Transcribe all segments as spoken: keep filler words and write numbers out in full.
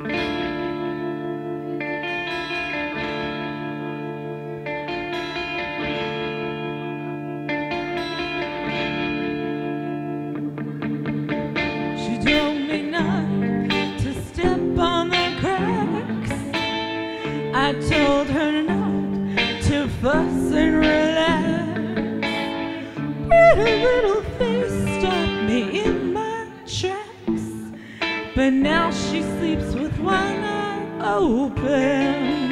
She told me not to step on the cracks. I told her not to fuss and relax. Pretty little face stopped me in my tracks. But now she sleeps with one eye open.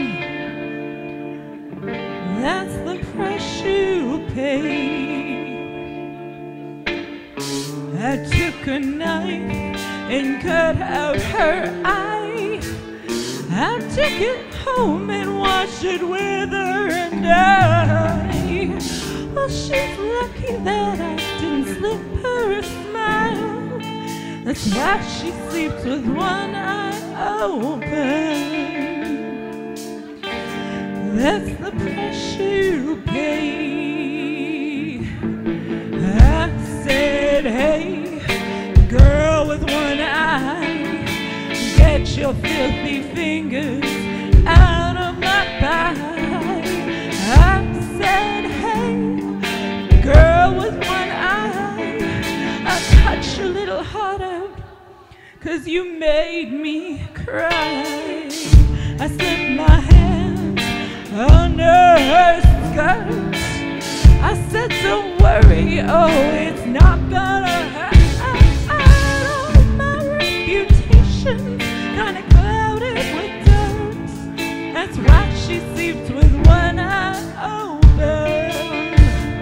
That's the price you pay. I took a knife and cut out her eye. I took it home and washed it with her and I. Well, she's lucky that I didn't slip her a smile. That's why she sleeps with one eye open. That's the price you pay. I said, hey, girl with one eye, get your filthy fingers out of my pie. I said, hey, girl with one eye, I'll cut your little heart out, 'cause you made me cry. I slipped my hand under her skirt. I said, don't worry, oh, it's not gonna hurt. Oh, my reputation's kinda clouded with dirt. That's why she sleeps with one eye open.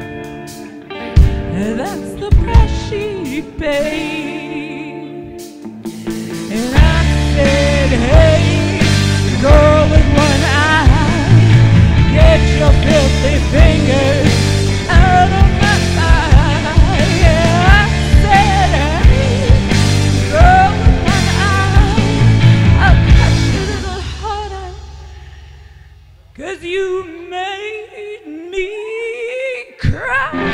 That's the price she paid. And I said, hey, girl with one eye, get your filthy fingers out of my eye. Yeah, I said, hey, girl with one eye, I'll cut your little heart out, 'cause you made me cry.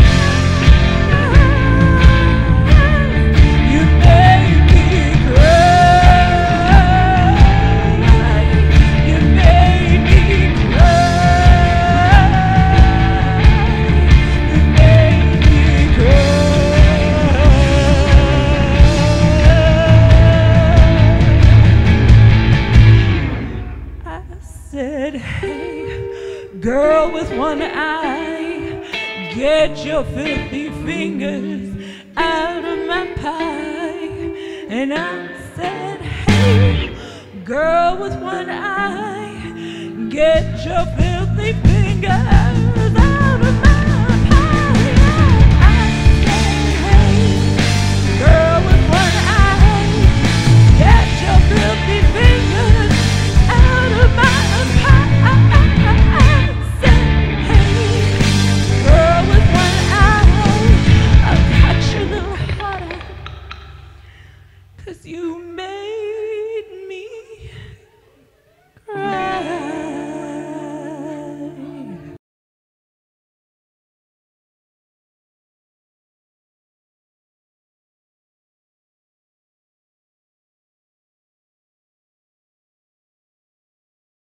Said, hey, girl with one eye, get your filthy fingers out of my pie. And I said, hey, girl with one eye, get your filthy fingers